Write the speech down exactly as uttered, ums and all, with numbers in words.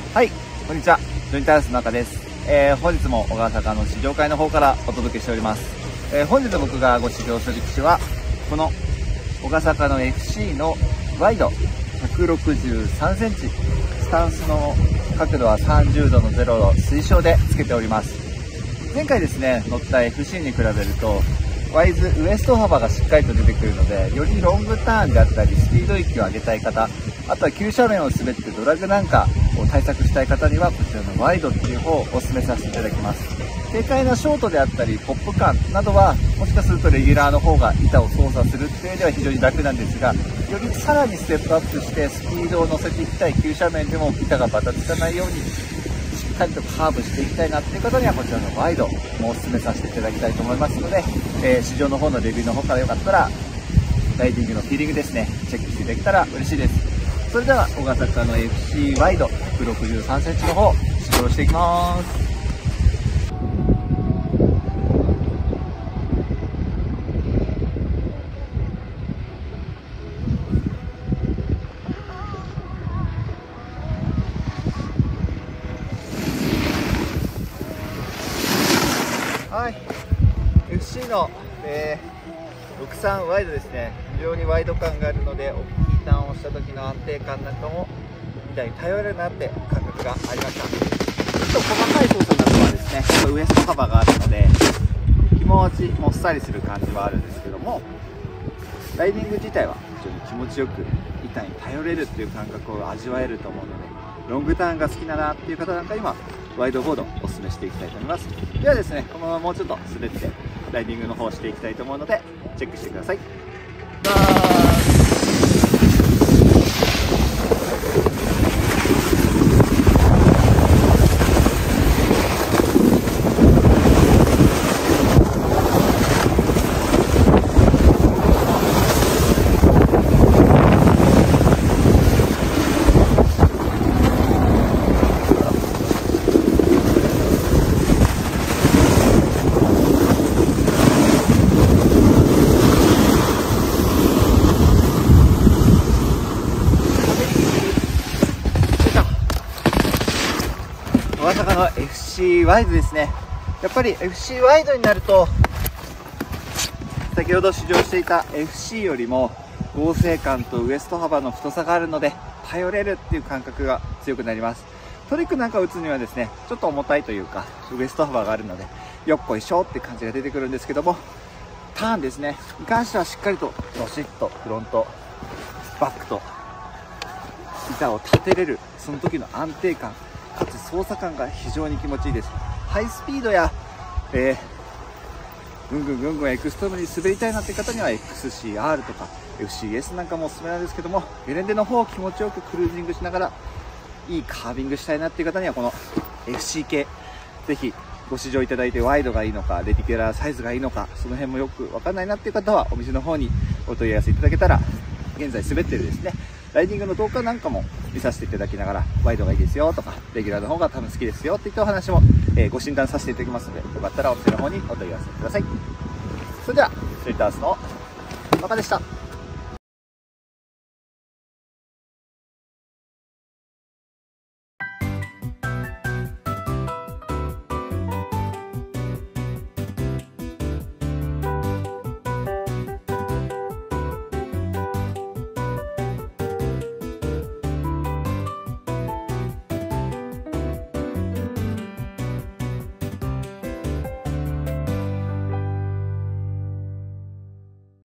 はい、こんにちは。ジョニータイヤスの中です。えー、本日も小川坂の試乗会の方からお届けしております。えー、本日僕がご試乗する機種は、この小川坂の エフシー のワイドひゃくろくじゅうさんセンチ、スタンスの角度はさんじゅうどのゼロ度推奨で付けております。前回ですね、乗った エフシー に比べると、ワイズウエスト幅がしっかりと出てくるので、よりロングターンであったりスピード域を上げたい方、あとは急斜面を滑ってドラグなんかを対策したい方にはこちらのワイドっていう方をお勧めさせていただきます。軽快なショートであったりポップ感などはもしかするとレギュラーの方が板を操作するっていう上では非常に楽なんですが、よりさらにステップアップしてスピードを乗せていきたい、急斜面でも板がバタつかないようにしっかりとカーブしていきたいなっていう方にはこちらのワイドもお勧めさせていただきたいと思いますので、えー、試乗の方のレビューの方からよかったらライディングのフィーリングですね、チェックしていただけたら嬉しいです。それでは小川坂の エフシー ワイドひゃくろくじゅうさんセンチの方試乗していきます。はい、エフシー の、えー、ろくじゅうさんワイドですね。非常にワイド感があるので、大きいターンをした時の安定感なんかもみたいに頼れるなって感覚がありました。ちょっと細かい操作などはですね、ウエスト幅があるので気持ちもっさりする感じはあるんですけども、ライディング自体は非常に気持ちよく板に頼れるっていう感覚を味わえると思うので、ロングターンが好きだなっていう方なんか今ワイドボードをお勧めしていきたいと思います。ではですね、このままもうちょっと滑ってライディングの方をしていきたいと思うのでチェックしてください。バー小川坂の エフシー ワイドですね。やっぱり エフシー ワイドになると先ほど試乗していた エフシー よりも剛性感とウエスト幅の太さがあるので頼れるっていう感覚が強くなります。トリックなんか打つにはですね、ちょっと重たいというかウエスト幅があるのでよっこいしょって感じが出てくるんですけども、ターンですねに関してはしっかりとドシッとフロントバックと板を立てれる、その時の安定感かつ操作感が非常に気持ちいいです。ハイスピードや、えー、ぐんぐんぐんぐんエクストリームに滑りたいなって方には エックスシーアール とか エフシーエス なんかもおすすめなんですけども、ゲレンデの方を気持ちよくクルージングしながらいいカービングしたいなっていう方にはこの エフシー 系ぜひご試乗いただいて、ワイドがいいのかレディキュラーサイズがいいのかその辺もよくわかんないなっていう方はお店の方にお問い合わせいただけたら、現在滑ってるですねライディングの動画なんかも見させていただきながら、ワイドがいいですよとかレギュラーの方が多分好きですよっていったお話も、えー、ご診断させていただきますので、よかったらお店の方にお問い合わせください。それではストリートアースのマカでした。